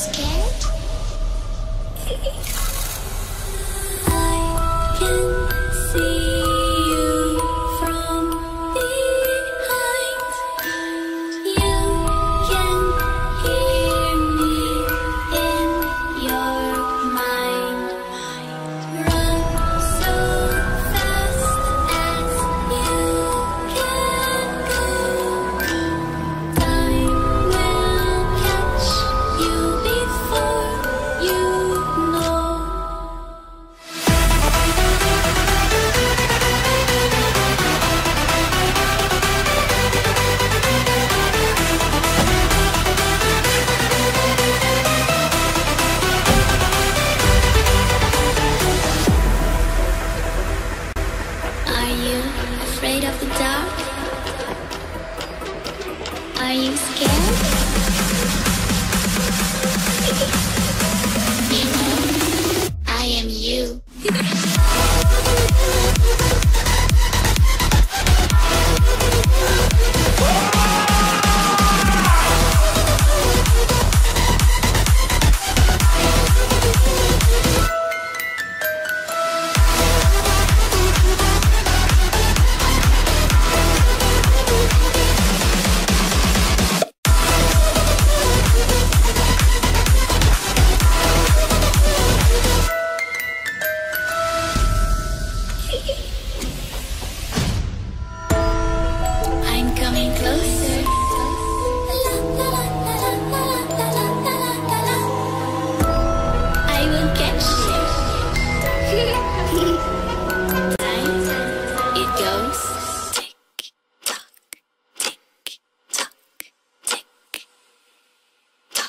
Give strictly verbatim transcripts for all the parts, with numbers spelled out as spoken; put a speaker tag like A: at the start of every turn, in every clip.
A: scared? I can see you from behind. You can hear me in your mind. Run so fast as you can go. Time will catch you before you know. Are you afraid of the dark? Are you scared? I am you. I'm coming closer. I will catch you. Time, it goes tick tock, tick tock, tick tock.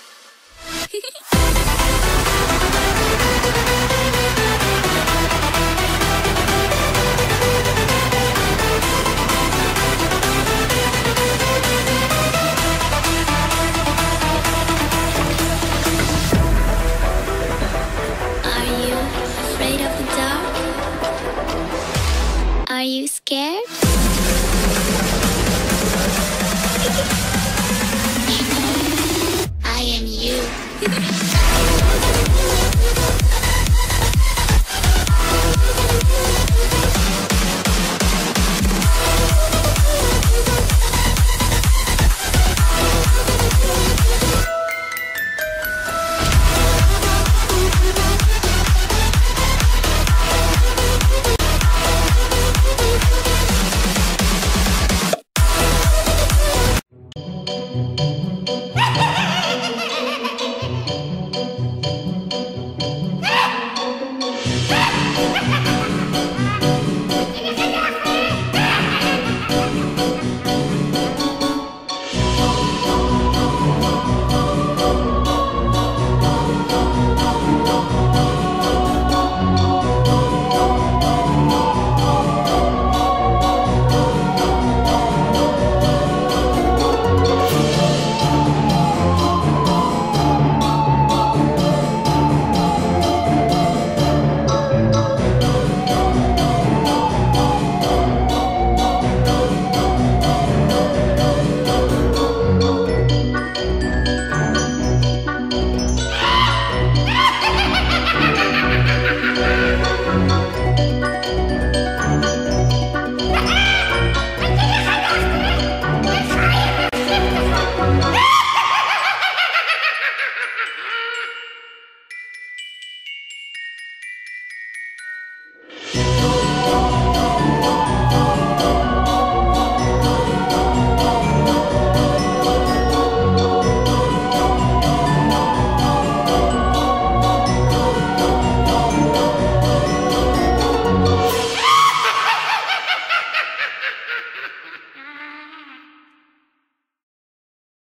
A: Are you afraid of the dark? Are you scared? I am you.